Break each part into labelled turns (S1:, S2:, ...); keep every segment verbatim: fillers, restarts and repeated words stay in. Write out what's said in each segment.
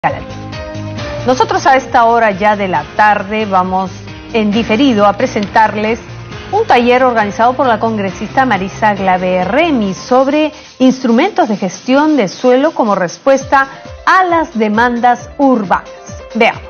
S1: Nosotros a esta hora ya de la tarde vamos en diferido a presentarles un taller organizado por la congresista Marisa Glave Remy sobre instrumentos de gestión de suelo como respuesta a las demandas urbanas. Veamos.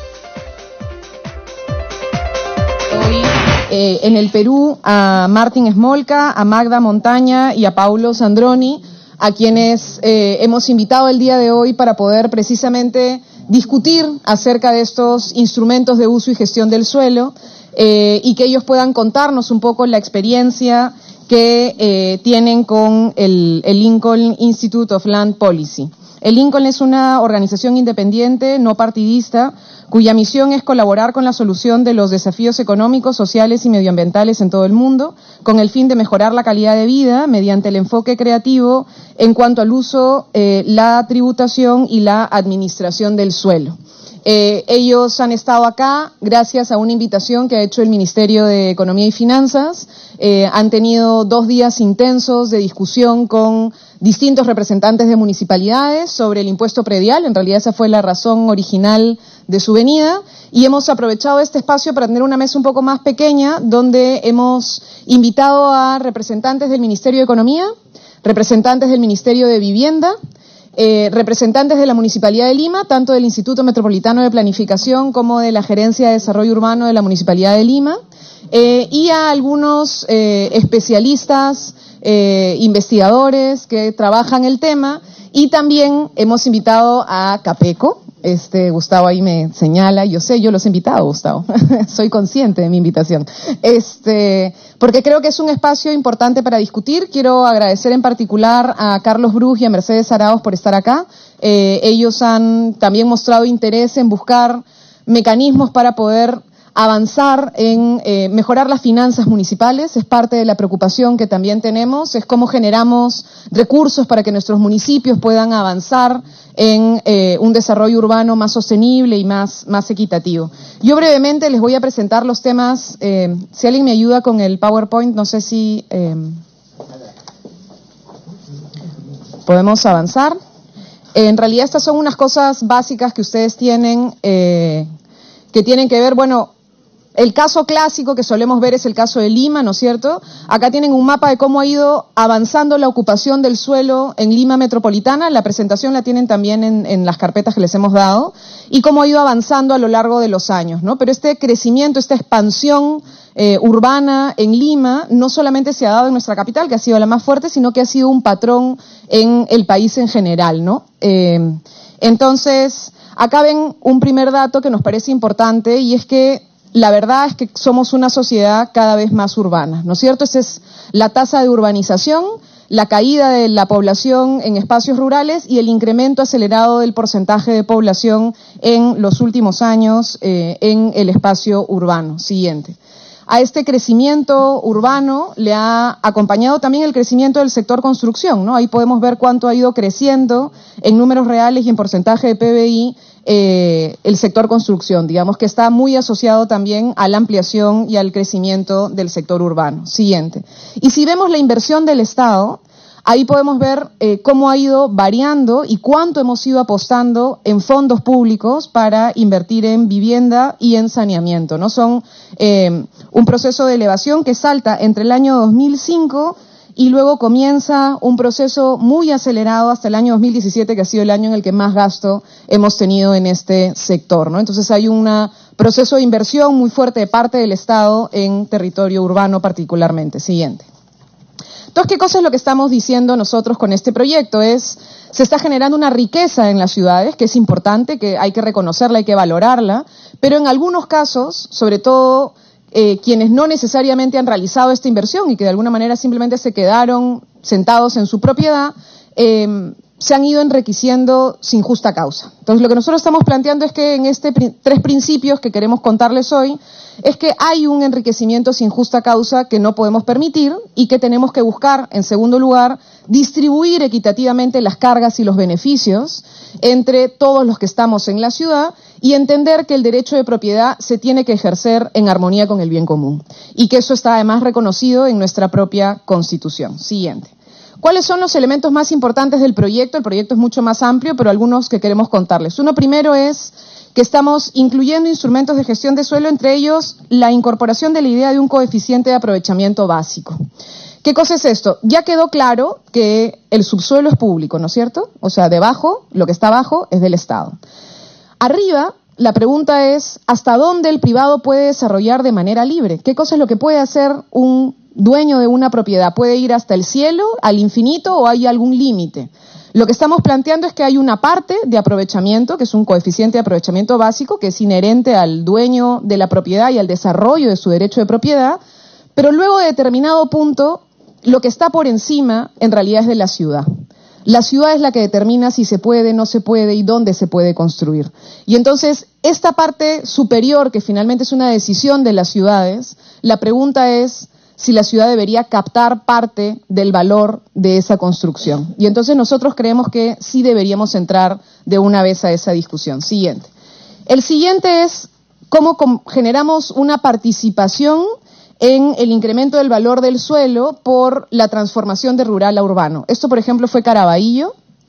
S2: Hoy eh, en el Perú a Martín Smolka, a Magda Montaña y a Paulo Sandroni, a quienes eh, hemos invitado el día de hoy para poder precisamente discutir acerca de estos instrumentos de uso y gestión del suelo eh, y que ellos puedan contarnos un poco la experiencia que eh, tienen con el, el Lincoln Institute of Land Policy. El Lincoln es una organización independiente, no partidista, cuya misión es colaborar con la solución de los desafíos económicos, sociales y medioambientales en todo el mundo, con el fin de mejorar la calidad de vida mediante el enfoque creativo en cuanto al uso, eh, la tributación y la administración del suelo. Eh, ellos han estado acá gracias a una invitación que ha hecho el Ministerio de Economía y Finanzas. Eh, han tenido dos días intensos de discusión con distintos representantes de municipalidades sobre el impuesto predial. En realidad esa fue la razón original de su venida, y hemos aprovechado este espacio para tener una mesa un poco más pequeña donde hemos invitado a representantes del Ministerio de Economía, representantes del Ministerio de Vivienda, Eh, representantes de la Municipalidad de Lima, tanto del Instituto Metropolitano de Planificación como de la Gerencia de Desarrollo Urbano de la Municipalidad de Lima, eh, y a algunos eh, especialistas, eh, investigadores que trabajan el tema, y también hemos invitado a Capeco. Este, Gustavo ahí me señala, yo sé, yo los he invitado, Gustavo, soy consciente de mi invitación, este, porque creo que es un espacio importante para discutir. Quiero agradecer en particular a Carlos Bruj y a Mercedes Arauz por estar acá. Eh, ellos han también mostrado interés en buscar mecanismos para poder avanzar en eh, mejorar las finanzas municipales. Es parte de la preocupación que también tenemos, es cómo generamos recursos para que nuestros municipios puedan avanzar en eh, un desarrollo urbano más sostenible y más, más equitativo. Yo brevemente les voy a presentar los temas. Eh, si alguien me ayuda con el PowerPoint, no sé si eh, podemos avanzar. Eh, en realidad estas son unas cosas básicas que ustedes tienen, eh, que tienen que ver, bueno, el caso clásico que solemos ver es el caso de Lima, ¿no es cierto? Acá tienen un mapa de cómo ha ido avanzando la ocupación del suelo en Lima metropolitana. La presentación la tienen también en, en las carpetas que les hemos dado, y cómo ha ido avanzando a lo largo de los años, ¿no? Pero este crecimiento, esta expansión eh, urbana en Lima no solamente se ha dado en nuestra capital, que ha sido la más fuerte, sino que ha sido un patrón en el país en general, ¿no? Eh, entonces, acá ven un primer dato que nos parece importante, y es que la verdad es que somos una sociedad cada vez más urbana, ¿no es cierto? Esa es la tasa de urbanización, la caída de la población en espacios rurales y el incremento acelerado del porcentaje de población en los últimos años eh, en el espacio urbano. Siguiente. A este crecimiento urbano le ha acompañado también el crecimiento del sector construcción, ¿no? Ahí podemos ver cuánto ha ido creciendo en números reales y en porcentaje de P B I eh, el sector construcción, digamos que está muy asociado también a la ampliación y al crecimiento del sector urbano. Siguiente. Y si vemos la inversión del Estado, ahí podemos ver eh, cómo ha ido variando y cuánto hemos ido apostando en fondos públicos para invertir en vivienda y en saneamiento, ¿no? Son eh, un proceso de elevación que salta entre el año dos mil cinco y luego comienza un proceso muy acelerado hasta el año dos mil diecisiete, que ha sido el año en el que más gasto hemos tenido en este sector, ¿no? Entonces hay un proceso de inversión muy fuerte de parte del Estado en territorio urbano particularmente. Siguiente. Entonces, ¿qué cosa es lo que estamos diciendo nosotros con este proyecto? Es, se está generando una riqueza en las ciudades, que es importante, que hay que reconocerla, hay que valorarla, pero en algunos casos, sobre todo eh, quienes no necesariamente han realizado esta inversión y que de alguna manera simplemente se quedaron sentados en su propiedad, eh, se han ido enriqueciendo sin justa causa. Entonces, lo que nosotros estamos planteando es que en estos tres principios que queremos contarles hoy, es que hay un enriquecimiento sin justa causa que no podemos permitir y que tenemos que buscar, en segundo lugar, distribuir equitativamente las cargas y los beneficios entre todos los que estamos en la ciudad y entender que el derecho de propiedad se tiene que ejercer en armonía con el bien común y que eso está además reconocido en nuestra propia Constitución. Siguiente. ¿Cuáles son los elementos más importantes del proyecto? El proyecto es mucho más amplio, pero algunos que queremos contarles. Uno primero es que estamos incluyendo instrumentos de gestión de suelo, entre ellos la incorporación de la idea de un coeficiente de aprovechamiento básico. ¿Qué cosa es esto? Ya quedó claro que el subsuelo es público, ¿no es cierto? O sea, debajo, lo que está abajo es del Estado. Arriba, la pregunta es, ¿hasta dónde el privado puede desarrollar de manera libre? ¿Qué cosa es lo que puede hacer un dueño de una propiedad? ¿Puede ir hasta el cielo, al infinito, o hay algún límite? Lo que estamos planteando es que hay una parte de aprovechamiento, que es un coeficiente de aprovechamiento básico, que es inherente al dueño de la propiedad y al desarrollo de su derecho de propiedad, pero luego de determinado punto, lo que está por encima, en realidad, es de la ciudad. La ciudad es la que determina si se puede, no se puede y dónde se puede construir. Y entonces, esta parte superior, que finalmente es una decisión de las ciudades, la pregunta es si la ciudad debería captar parte del valor de esa construcción. Y entonces nosotros creemos que sí deberíamos entrar de una vez a esa discusión. Siguiente. El siguiente es cómo generamos una participación en el incremento del valor del suelo por la transformación de rural a urbano. Esto, por ejemplo, fue Caraballo,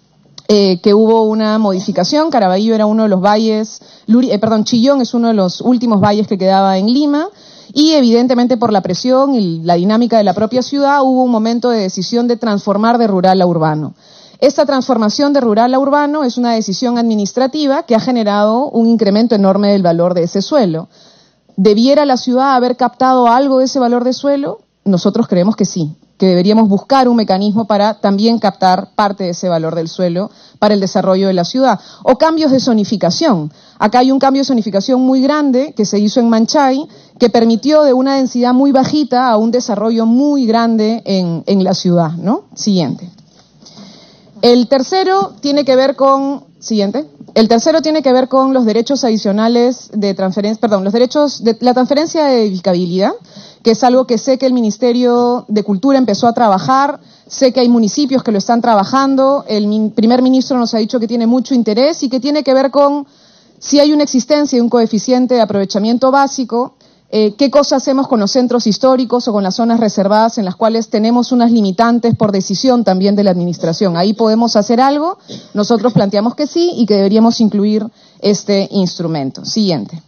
S2: eh, que hubo una modificación. Caraballo era uno de los valles, Luri, eh, perdón, Chillón es uno de los últimos valles que quedaba en Lima, y evidentemente por la presión y la dinámica de la propia ciudad hubo un momento de decisión de transformar de rural a urbano. Esta transformación de rural a urbano es una decisión administrativa que ha generado un incremento enorme del valor de ese suelo. ¿Debiera la ciudad haber captado algo de ese valor de suelo? Nosotros creemos que sí, que deberíamos buscar un mecanismo para también captar parte de ese valor del suelo para el desarrollo de la ciudad. O cambios de zonificación. Acá hay un cambio de zonificación muy grande que se hizo en Manchay, que permitió de una densidad muy bajita a un desarrollo muy grande en, en la ciudad, ¿no? Siguiente. El tercero tiene que ver con... Siguiente. El tercero tiene que ver con los derechos adicionales de transferencia, perdón, los derechos de la transferencia de edificabilidad, que es algo que sé que el Ministerio de Cultura empezó a trabajar, sé que hay municipios que lo están trabajando, el primer ministro nos ha dicho que tiene mucho interés y que tiene que ver con si hay una existencia de un coeficiente de aprovechamiento básico, eh, qué cosa hacemos con los centros históricos o con las zonas reservadas en las cuales tenemos unas limitantes por decisión también de la administración. Ahí podemos hacer algo, nosotros planteamos que sí y que deberíamos incluir este instrumento. Siguiente.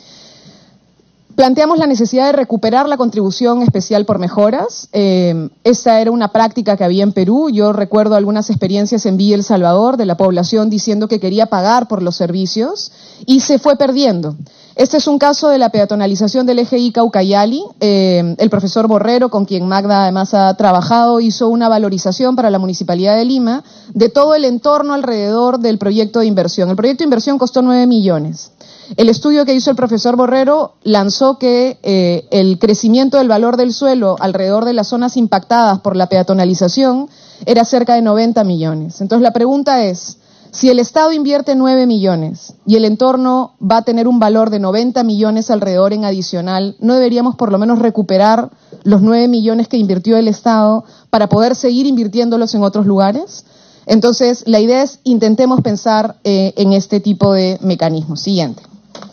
S2: Planteamos la necesidad de recuperar la contribución especial por mejoras. Eh, esta era una práctica que había en Perú. Yo recuerdo algunas experiencias en Villa El Salvador de la población diciendo que quería pagar por los servicios y se fue perdiendo. Este es un caso de la peatonalización del eje Ica-Ucayali. Eh, el profesor Borrero, con quien Magda además ha trabajado, hizo una valorización para la Municipalidad de Lima de todo el entorno alrededor del proyecto de inversión. El proyecto de inversión costó nueve millones. El estudio que hizo el profesor Borrero lanzó que eh, el crecimiento del valor del suelo alrededor de las zonas impactadas por la peatonalización era cerca de noventa millones. Entonces la pregunta es, si el Estado invierte nueve millones y el entorno va a tener un valor de noventa millones alrededor en adicional, ¿no deberíamos por lo menos recuperar los nueve millones que invirtió el Estado para poder seguir invirtiéndolos en otros lugares? Entonces la idea es intentemos pensar eh, en este tipo de mecanismos. Siguiente.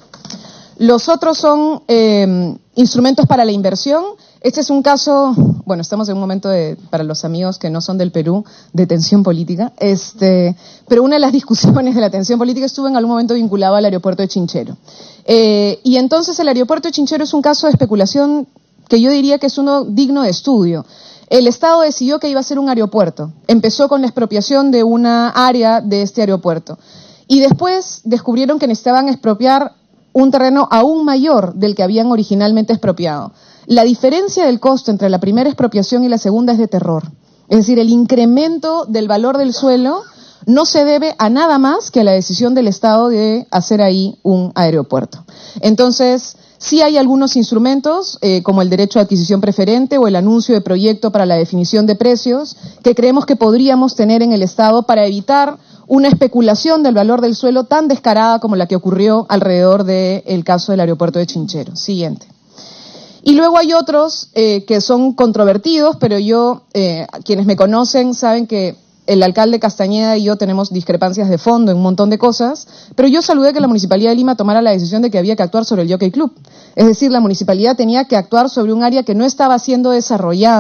S2: Los otros son eh, instrumentos para la inversión. Este es un caso, bueno, estamos en un momento de, para los amigos que no son del Perú, de tensión política, este, pero una de las discusiones de la tensión política estuvo en algún momento vinculado al aeropuerto de Chinchero. Eh, y entonces el aeropuerto de Chinchero es un caso de especulación que yo diría que es uno digno de estudio. El Estado decidió que iba a ser un aeropuerto. Empezó con la expropiación de una área de este aeropuerto. Y después descubrieron que necesitaban expropiar un terreno aún mayor del que habían originalmente expropiado. La diferencia del costo entre la primera expropiación y la segunda es de terror. Es decir, el incremento del valor del suelo no se debe a nada más que a la decisión del Estado de hacer ahí un aeropuerto. Entonces, sí hay algunos instrumentos, eh, como el derecho de adquisición preferente o el anuncio de proyecto para la definición de precios, que creemos que podríamos tener en el Estado para evitar una especulación del valor del suelo tan descarada como la que ocurrió alrededor del caso del aeropuerto de Chinchero. Siguiente. Y luego hay otros eh, que son controvertidos, pero yo, eh, quienes me conocen saben que el alcalde Castañeda y yo tenemos discrepancias de fondo en un montón de cosas, pero yo saludé que la Municipalidad de Lima tomara la decisión de que había que actuar sobre el Jockey Club. Es decir, la Municipalidad tenía que actuar sobre un área que no estaba siendo desarrollada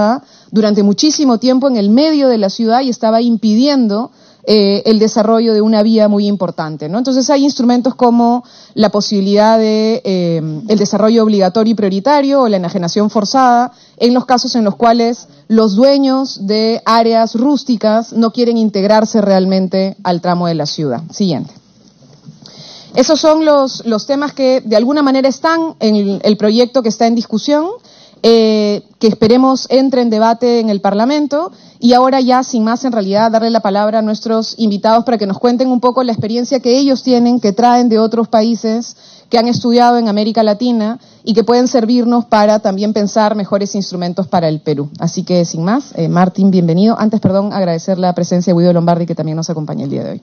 S2: durante muchísimo tiempo en el medio de la ciudad y estaba impidiendo eh, el desarrollo de una vía muy importante, ¿no? Entonces hay instrumentos como la posibilidad de eh, el desarrollo obligatorio y prioritario o la enajenación forzada en los casos en los cuales los dueños de áreas rústicas no quieren integrarse realmente al tramo de la ciudad. Siguiente. Esos son los, los temas que de alguna manera están en el, el proyecto que está en discusión, eh, que esperemos entre en debate en el Parlamento. Y ahora ya, sin más, en realidad, darle la palabra a nuestros invitados para que nos cuenten un poco la experiencia que ellos tienen, que traen de otros países, que han estudiado en América Latina y que pueden servirnos para también pensar mejores instrumentos para el Perú. Así que, sin más, eh, Martín, bienvenido. Antes, perdón, agradecer la presencia de Guido Lombardi, que también nos acompaña el día de hoy.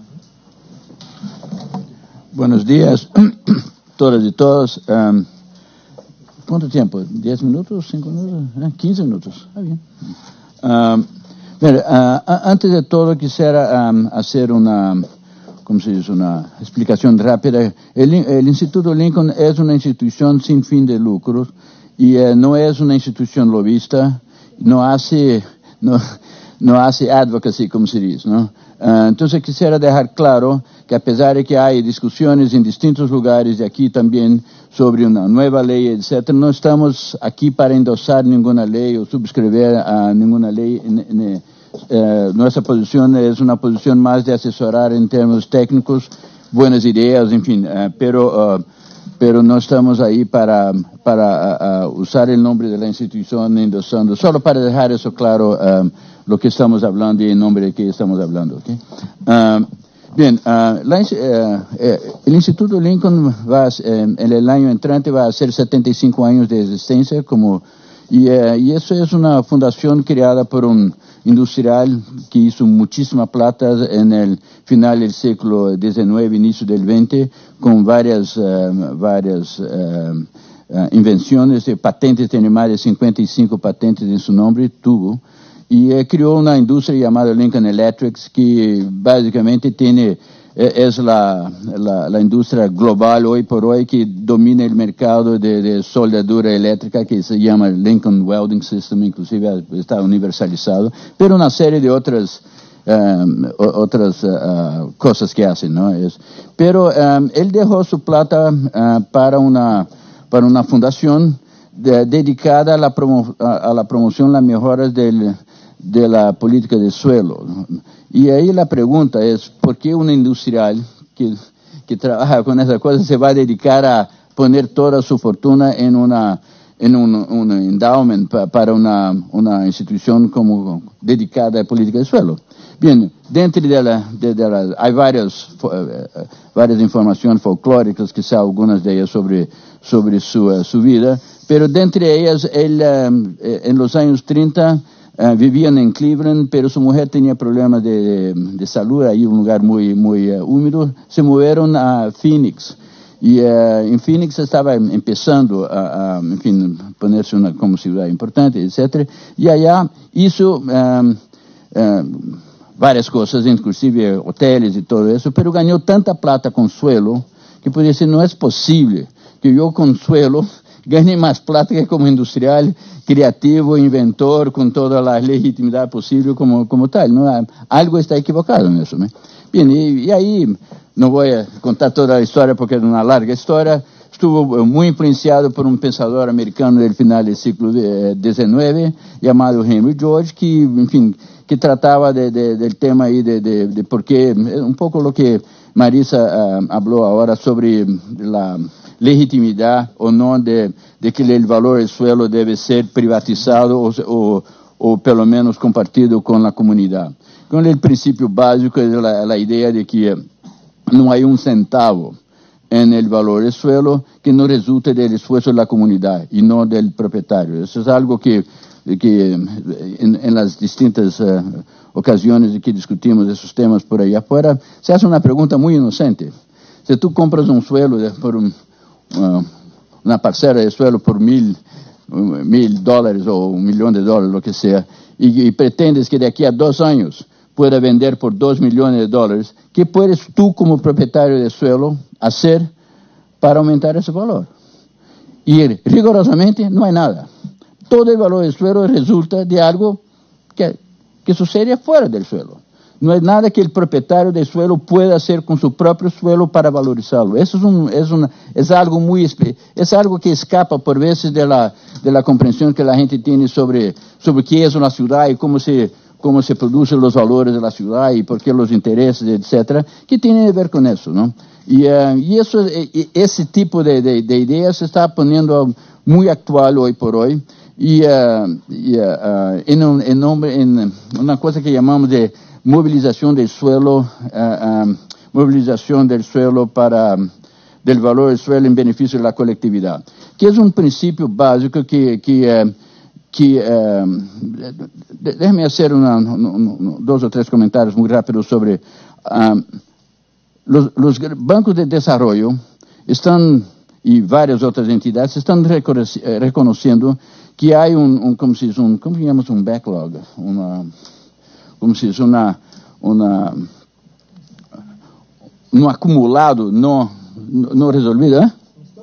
S3: Buenos días, todas y todos. Um, ¿Cuánto tiempo? ¿Diez minutos? ¿Cinco minutos? ¿Eh? ¿Quince minutos? Ah, bien. Um, mira, uh, antes de todo quisiera um, hacer una, ¿cómo se dice? Una explicación rápida. El, el Instituto Lincoln es una institución sin fin de lucros y uh, no es una institución lobista, no hace, no, no hace advocacy, como se dice, ¿no? Uh, entonces quisiera dejar claro que a pesar de que hay discusiones en distintos lugares de aquí también sobre una nueva ley, etcétera, no estamos aquí para endosar ninguna ley o suscribir a ninguna ley. Uh, nuestra posición es una posición más de asesorar en términos técnicos, buenas ideas, en fin, uh, pero, uh, pero no estamos ahí para, para uh, uh, usar el nombre de la institución endosando, solo para dejar eso claro, uh, lo que estamos hablando y en nombre de qué estamos hablando. ¿Okay? Uh, bien, uh, la, uh, eh, el Instituto Lincoln va a, eh, en el año entrante va a hacer setenta y cinco años de existencia, como, y, uh, y eso es una fundación creada por un industrial que hizo muchísima plata en el final del siglo diecinueve, inicio del veinte, con varias, uh, varias uh, uh, invenciones, de patentes, tiene más de cincuenta y cinco patentes en su nombre, tuvo. Y eh, creó una industria llamada Lincoln Electric, que básicamente tiene, eh, es la, la, la industria global hoy por hoy que domina el mercado de, de soldadura eléctrica, que se llama Lincoln Welding System, inclusive está universalizado, pero una serie de otras, um, otras uh, cosas que hacen, ¿no? Es, pero um, él dejó su plata uh, para, una, para una fundación de, dedicada a la, promo, a, a la promoción, las mejoras del de la política del suelo. Y ahí la pregunta es, ¿por qué un industrial que, que trabaja con esa cosa se va a dedicar a poner toda su fortuna en una en un, un endowment pa, para una, una institución como dedicada a política del suelo? Bien, dentro de la, de, de la hay varias, uh, varias informaciones folclóricas, quizá algunas de ellas sobre, sobre su, uh, su vida, pero dentro de ellas, él, um, en los años treinta, Uh, vivían en Cleveland, pero su mujer tenía problemas de, de, de salud, ahí un lugar muy, muy uh, húmedo. Se movieron a Phoenix. Y uh, en Phoenix estaba empezando a, a en fin, ponerse una, como ciudad importante, etcétera. Y allá hizo um, uh, varias cosas, inclusive hoteles y todo eso, pero ganó tanta plata con suelo que podía decir, no es posible que yo con suelo gane más plata que como industrial, creativo, inventor, con toda la legitimidad posible como, como tal, ¿no? Algo está equivocado en eso, ¿no? Bien, y, y ahí no voy a contar toda la historia porque es una larga historia. Estuvo muy influenciado por un pensador americano del final del siglo diecinueve, llamado Henry George, que, en fin, que trataba de, de, del tema ahí de, de, de por qué, un poco lo que Marisa uh, habló ahora sobre la legitimidad o no de, de que el valor del suelo debe ser privatizado o, o, o pelo menos compartido con la comunidad. Con el principio básico es la, la idea de que no hay un centavo en el valor del suelo que no resulte del esfuerzo de la comunidad y no del propietario. Eso es algo que, que en, en las distintas uh, ocasiones de que discutimos esos temas por ahí afuera, se hace una pregunta muy inocente. Si tú compras un suelo de, por un, uh, una parcela de suelo por mil, mil dólares o un millón de dólares, lo que sea, y, y pretendes que de aquí a dos años pueda vender por dos millones de dólares, ¿qué puedes tú como propietario de suelo hacer para aumentar ese valor? Y rigurosamente no hay nada. todo el valor del suelo resulta de algo que, que sucede fuera del suelo. No hay nada que el propietario del suelo pueda hacer con su propio suelo para valorizarlo. Eso es, un, es, una, es algo muy, es algo que escapa por veces de la, de la comprensión que la gente tiene sobre, sobre qué es una ciudad y cómo se, cómo se producen los valores de la ciudad y por qué los intereses, etcétera, que tienen que ver con eso, ¿no? Y, uh, y eso, ese tipo de, de, de ideas se está poniendo muy actual hoy por hoy. Y, uh, y uh, uh, en, un, en, nombre, en una cosa que llamamos de movilización del suelo, uh, um, movilización del suelo para, um, del valor del suelo en beneficio de la colectividad, que es un principio básico que, que, uh, que uh, déjeme hacer una, un, dos o tres comentarios muy rápidos sobre um, los, los bancos de desarrollo están, y varias otras entidades están reconociendo que hay un, un como se dice, un, ¿cómo llamamos? Un backlog, una... como se diz, uma, uma, um acumulado não, não resolvido, ¿eh?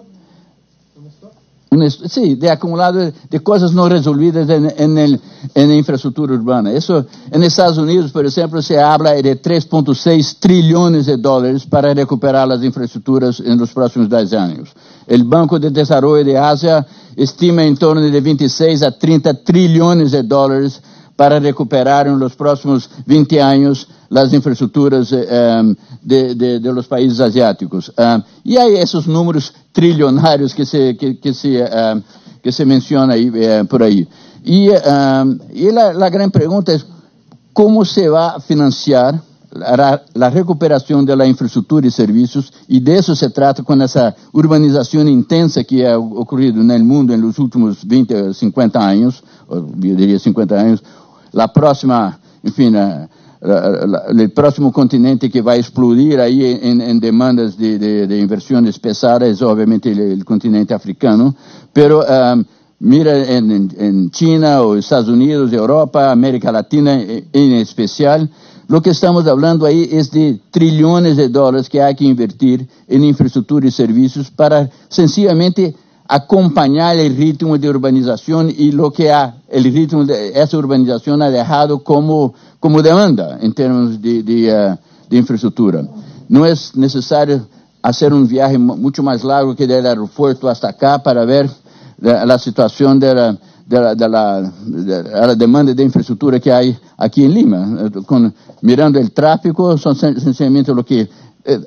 S3: Un, sí, de acumulado de cosas no resolvidas en, en, el, en la infraestructura urbana. Eso, en Estados Unidos, por ejemplo, se habla de tres punto seis trillones de dólares para recuperar las infraestructuras en los próximos diez años. El Banco de Desarrollo de Asia estima en torno de veintiséis a treinta trillones de dólares para recuperar en los próximos veinte años las infraestructuras um, de, de, de los países asiáticos. Um, y hay esos números trillonarios que se, que, que se, um, que se menciona ahí, uh, por ahí. Y, um, y la, la gran pregunta es, ¿cómo se va a financiar la, la recuperación de la infraestructura y servicios? Y de eso se trata con esa urbanización intensa que ha ocurrido en el mundo en los últimos veinte o cincuenta años, o yo diría cincuenta años. La próxima, en fin, la, la, la, el próximo continente que va a explodir ahí en, en demandas de, de, de inversiones pesadas es obviamente el, el continente africano, pero um, mira en, en, en China o Estados Unidos, Europa, América Latina en, en especial, lo que estamos hablando ahí es de trillones de dólares que hay que invertir en infraestructura y servicios para sencillamente acompañar el ritmo de urbanización y lo que ha, el ritmo de esa urbanización ha dejado como, como demanda en términos de, de, uh, de infraestructura. No es necesario hacer un viaje mucho más largo que del aeropuerto hasta acá para ver la, la situación de la, de, la, de, la, de la demanda de infraestructura que hay aquí en Lima. Con, mirando el tráfico, son sencillamente lo que eh,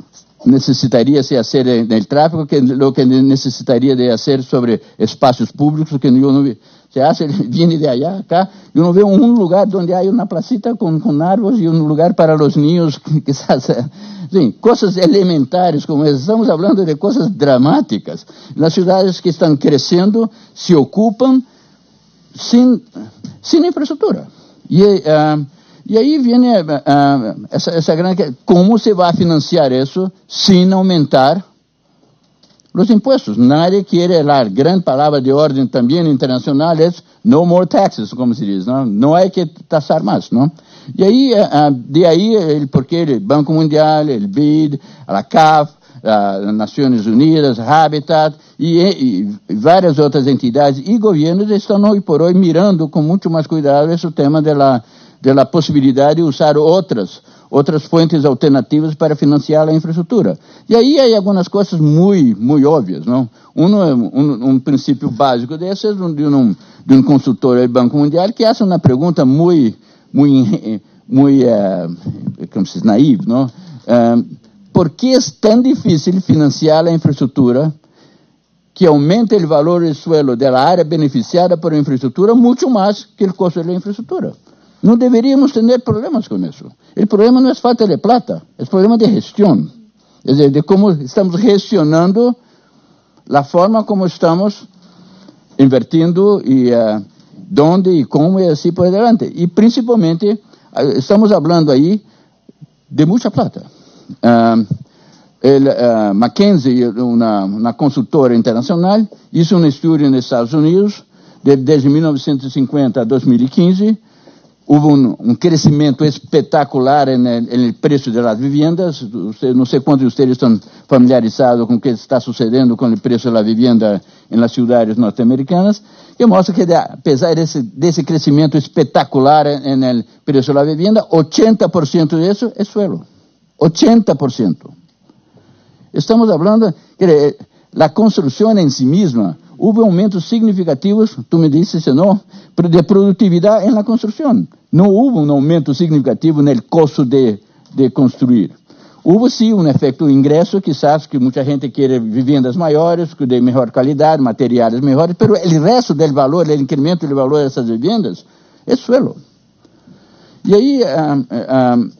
S3: necesitaría se hacer en el tráfico, que lo que necesitaría de hacer sobre espacios públicos, que yo no se hace, viene de allá, acá, yo no veo un lugar donde hay una placita con, con árboles y un lugar para los niños, quizás, sí, cosas elementares como esas. Estamos hablando de cosas dramáticas. Las ciudades que están creciendo se ocupan sin, sin infraestructura. Y, uh, Y ahí viene uh, esa, esa gran... ¿Cómo se va a financiar eso sin aumentar los impuestos? Nadie quiere, la gran palabra de orden también internacional es no more taxes, como se dice, ¿no? No hay que tasar más, ¿no? Y ahí, uh, de ahí el porqué el Banco Mundial, el B I D, la C A F, las Naciones Unidas, Habitat y, y varias otras entidades y gobiernos están hoy por hoy mirando con mucho más cuidado ese tema de la de la posibilidad de usar otras, otras fuentes alternativas para financiar la infraestructura. Y ahí hay algunas cosas muy, muy obvias, ¿no? Uno, un, un principio básico de eso es de un, de un consultor del Banco Mundial que hace una pregunta muy, muy, muy, uh, como se dice, naive, ¿no? Uh, ¿Por qué es tan difícil financiar la infraestructura que aumente el valor del suelo de la área beneficiada por la infraestructura mucho más que el costo de la infraestructura? No deberíamos tener problemas con eso. El problema no es falta de plata, es problema de gestión. Es decir, de cómo estamos gestionando la forma como estamos invirtiendo y uh, dónde y cómo y así por adelante. Y principalmente uh, estamos hablando ahí de mucha plata. Uh, el, uh, McKinsey, una, una consultora internacional, hizo un estudio en Estados Unidos de, desde mil novecientos cincuenta a dos mil quince. hubo un, un crecimiento espectacular en el, en el precio de las viviendas. Usted, no sé cuántos de ustedes están familiarizados con qué está sucediendo con el precio de la vivienda en las ciudades norteamericanas, que muestra que de, a pesar de ese, de ese crecimiento espectacular en, en el precio de la vivienda, ochenta por ciento de eso es suelo. ochenta por ciento. Estamos hablando que la construcción en sí misma, hubo aumentos significativos, tú me dices, no, de productividad en la construcción. No hubo un aumento significativo en el costo de, de construir. Hubo sí un efecto ingreso, quizás que mucha gente quiere viviendas mayores, de mejor calidad, materiales mejores, pero el resto del valor, el incremento del valor de esas viviendas, es suelo. Y ahí... Um, um,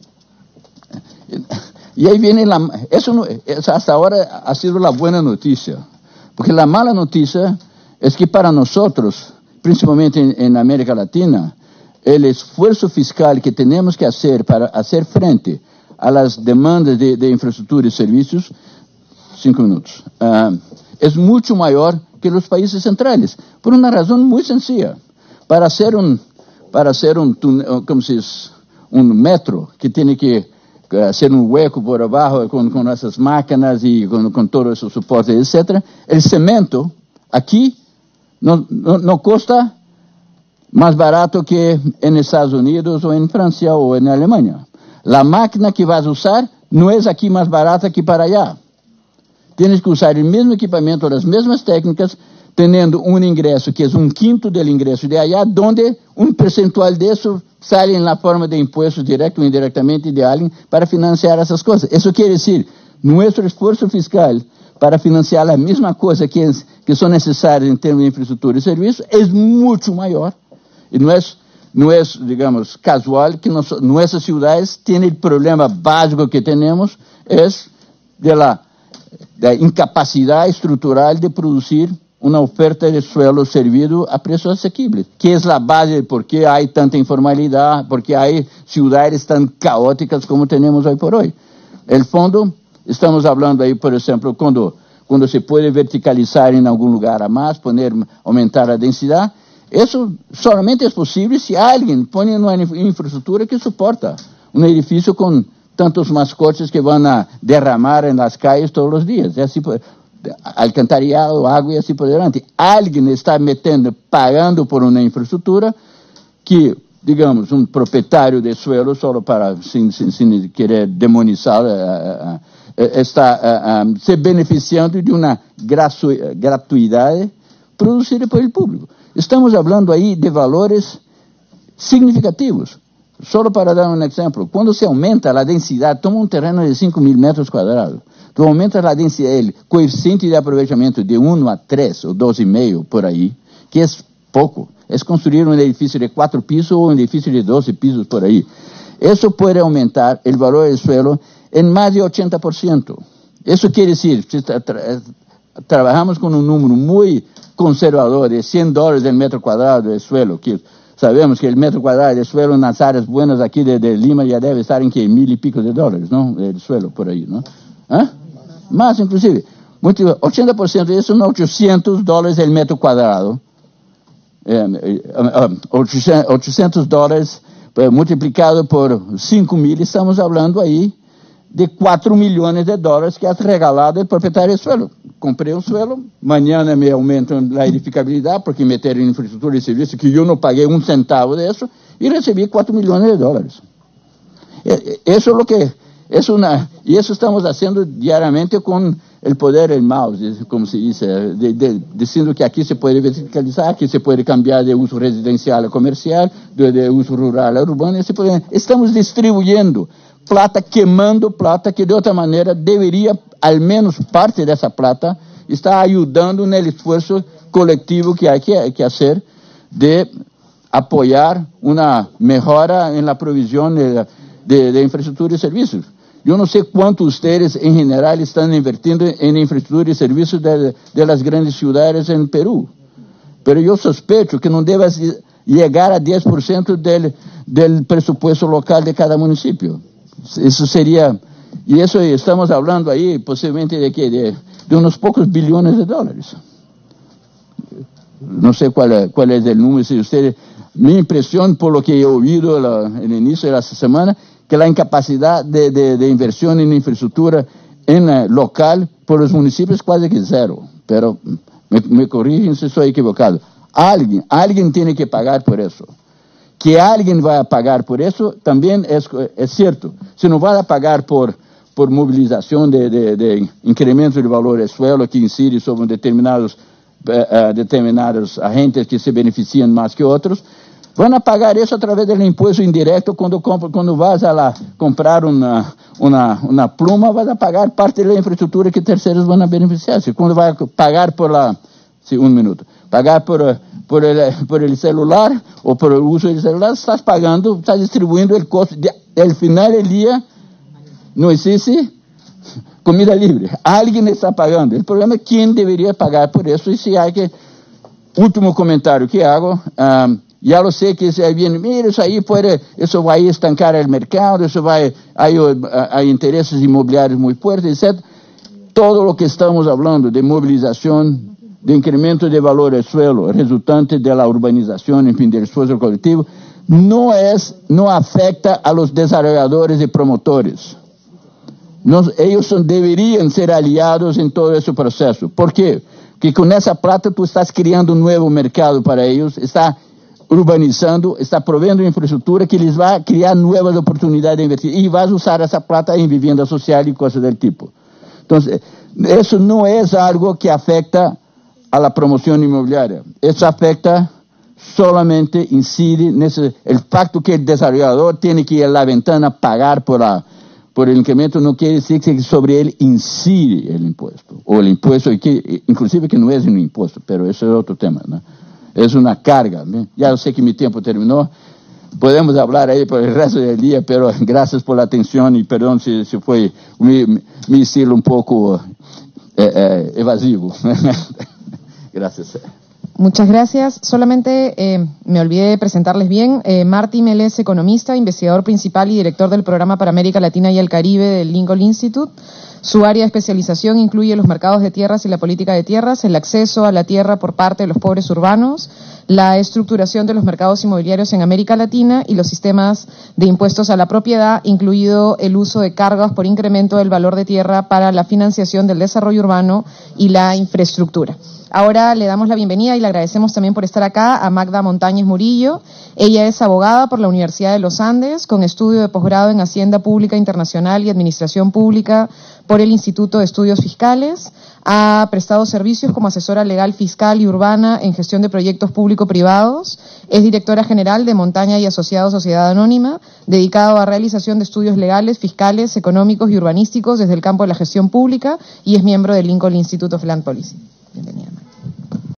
S3: Y ahí viene la... Eso, no, eso hasta ahora ha sido la buena noticia. Porque la mala noticia es que para nosotros, principalmente en, en América Latina, el esfuerzo fiscal que tenemos que hacer para hacer frente a las demandas de, de infraestructura y servicios, cinco minutos, uh, es mucho mayor que los países centrales. Por una razón muy sencilla. Para hacer un, para hacer un, ¿cómo se dice? Un metro que tiene que hacer un hueco por abajo con, con esas máquinas y con, con todos esos soportes, etcétera. El cemento aquí no, no, no cuesta más barato que en Estados Unidos o en Francia o en Alemania. La máquina que vas a usar no es aquí más barata que para allá. Tienes que usar el mismo equipamiento, las mismas técnicas, teniendo un ingreso que es un quinto del ingreso de allá, donde un percentual de eso sale en la forma de impuestos directo o indirectamente de alguien para financiar esas cosas. Eso quiere decir, nuestro esfuerzo fiscal para financiar la misma cosa que, es, que son necesarias en términos de infraestructura y servicios es mucho mayor. Y no es, no es digamos, casual que nos, nuestras ciudades tienen el problema básico que tenemos, es de la, de la incapacidad estructural de producir una oferta de suelo servido a precios asequibles, que es la base de por qué hay tanta informalidad, por qué hay ciudades tan caóticas como tenemos hoy por hoy. El fondo, estamos hablando ahí, por ejemplo, cuando, cuando se puede verticalizar en algún lugar a más, poner, aumentar la densidad, eso solamente es posible si alguien pone una infraestructura que soporta un edificio con tantos mascotes que van a derramar en las calles todos los días. Es así, alcantarillado, agua y así por delante. Alguien está metiendo, pagando por una infraestructura que, digamos, un propietario de suelo, solo para, sin, sin, sin querer demonizar, uh, uh, está uh, um, se beneficiando de una gratuidad producida por el público. Estamos hablando ahí de valores significativos. Solo para dar un ejemplo, cuando se aumenta la densidad, toma un terreno de cinco mil metros cuadrados, tú aumentas la densidad, el coeficiente de aprovechamiento de uno a tres o dos y medio por ahí, que es poco, es construir un edificio de cuatro pisos o un edificio de doce pisos por ahí. Eso puede aumentar el valor del suelo en más de ochenta por ciento. Eso quiere decir, si tra tra trabajamos con un número muy conservador de cien dólares el metro cuadrado de suelo, que sabemos que el metro cuadrado de suelo en las áreas buenas aquí de, de Lima ya debe estar en que mil y pico de dólares, ¿no? El suelo por ahí, ¿no? ¿Ah? Más inclusive. ochenta por ciento de eso son ochocientos dólares el metro cuadrado. Eh, eh, ochocientos dólares eh, multiplicado por cinco mil, estamos hablando ahí de cuatro millones de dólares que has regalado el propietario del suelo. Compré un suelo, mañana me aumentan la edificabilidad porque meteram en infraestructura y servicio que yo no pagué un centavo de eso y recibí cuatro millones de dólares. Eso es lo que es una, y eso estamos haciendo diariamente con el poder del mouse, como se dice, de, de, diciendo que aquí se puede verticalizar, aquí se puede cambiar de uso residencial a comercial, de, de uso rural a urbano, se puede, estamos distribuyendo plata, quemando plata que de otra manera debería, al menos parte de esa plata, estar ayudando en el esfuerzo colectivo que hay que, que hacer de apoyar una mejora en la provisión de, de, de infraestructura y servicios. Yo no sé cuánto ustedes en general están invirtiendo en infraestructura y servicios de, de las grandes ciudades en Perú, pero yo sospecho que no debe llegar a diez por ciento del, del presupuesto local de cada municipio. Eso sería, y eso estamos hablando ahí posiblemente de que de, de unos pocos billones de dólares. No sé cuál, cuál es el número, si ustedes, mi impresión, por lo que he oído la, en el inicio de la semana, que la incapacidad de, de, de inversión en infraestructura en uh, local por los municipios es casi que cero. Pero me, me corrigen si estoy equivocado. Alguien, alguien tiene que pagar por eso. Que alguien va a pagar por eso también es, es cierto. Si no va a pagar por, por movilización de, de, de incremento de valor de suelo que incide sobre determinados, uh, determinados agentes que se benefician más que otros, van a pagar eso a través del impuesto indirecto. Cuando, cuando vas a la, comprar una, una, una pluma, vas a pagar parte de la infraestructura que terceros van a beneficiarse. Cuando vas a pagar por la... Sí, un minuto. Pagar por, por, el, por el celular o por el uso del celular, estás pagando, estás distribuyendo el costo. De, al final del día, no existe comida libre. Alguien está pagando. El problema es quién debería pagar por eso y si hay que... Último comentario que hago... Um, ya lo sé que se viene, mira, eso ahí puede, eso va a estancar el mercado, eso va a, hay, hay intereses inmobiliarios muy fuertes, etcétera. Todo lo que estamos hablando de movilización, de incremento de valor del suelo, resultante de la urbanización, en fin, del esfuerzo colectivo, no es, no afecta a los desarrolladores y promotores. Nos, ellos son, deberían ser aliados en todo ese proceso. ¿Por qué? Porque con esa plata tú estás creando un nuevo mercado para ellos, está urbanizando, está provendo infraestructura que les va a crear nuevas oportunidades de invertir y vas a usar esa plata en vivienda social y cosas del tipo. Entonces, eso no es algo que afecta a la promoción inmobiliaria. Eso afecta solamente, incide en ese, el pacto que el desarrollador tiene que ir a la ventana a pagar por, la, por el incremento, no quiere decir que sobre él incide el impuesto, o el impuesto, que, inclusive que no es un impuesto, pero eso es otro tema, ¿no? Es una carga, ¿no? Ya sé que mi tiempo terminó. Podemos hablar ahí por el resto del día, pero gracias por la atención y perdón si, si fue mi, mi estilo un poco eh, eh, evasivo. Gracias.
S2: Muchas gracias. Solamente eh, me olvidé de presentarles bien. Eh, Marty Mel es economista, investigador principal y director del programa para América Latina y el Caribe del Lincoln Institute. Su área de especialización incluye los mercados de tierras y la política de tierras, el acceso a la tierra por parte de los pobres urbanos, la estructuración de los mercados inmobiliarios en América Latina y los sistemas de impuestos a la propiedad, incluido el uso de cargas por incremento del valor de tierra para la financiación del desarrollo urbano y la infraestructura. Ahora le damos la bienvenida y le agradecemos también por estar acá a Magda Montañez Murillo. Ella es abogada por la Universidad de los Andes, con estudio de posgrado en Hacienda Pública Internacional y Administración Pública por el Instituto de Estudios Fiscales. Ha prestado servicios como asesora legal fiscal y urbana en gestión de proyectos público-privados. Es directora general de Montaña y Asociados Sociedad Anónima, dedicado a realización de estudios legales, fiscales, económicos y urbanísticos desde el campo de la gestión pública, y es miembro del Lincoln Institute of Land Policy. Bienvenida, Magda.